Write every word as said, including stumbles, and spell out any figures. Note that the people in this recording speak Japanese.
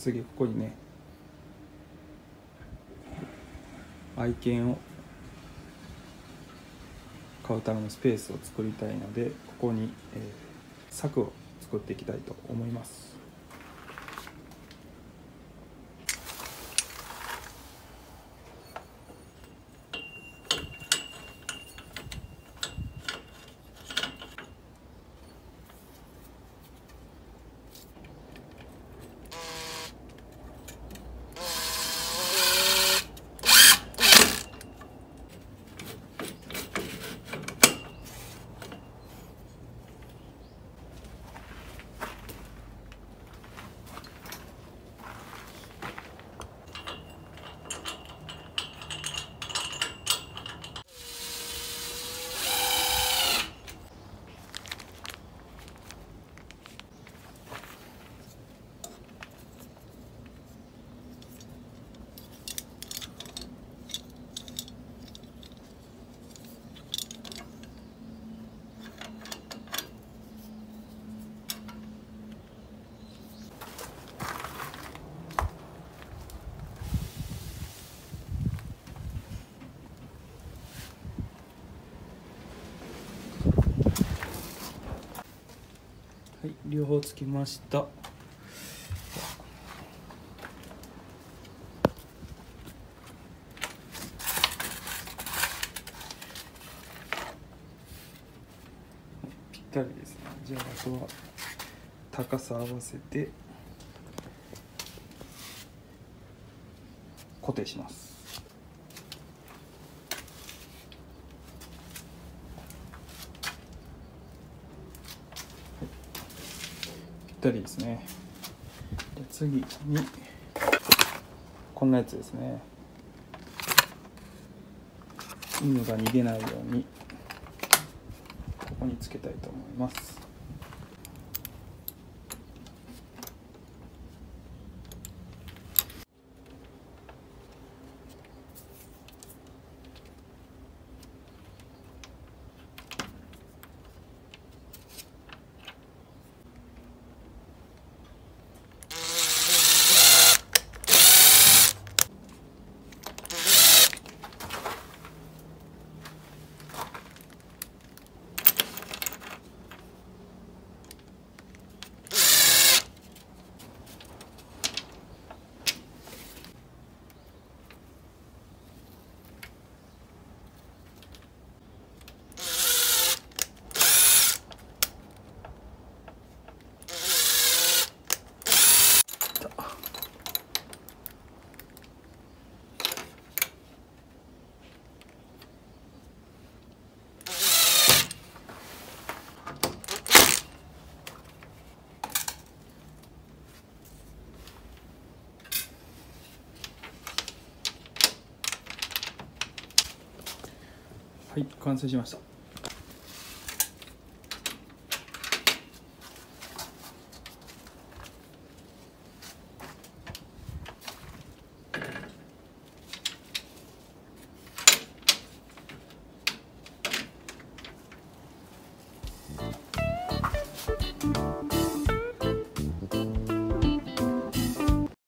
次ここにね愛犬を飼うためのスペースを作りたいので、ここに、えー、柵を作っていきたいと思います。はい、両方つきました。ぴったりですね。じゃああとは高さ合わせて固定します。ぴったりですね。で次にこんなやつですね。犬が逃げないようにここにつけたいと思います。はい、完成しました。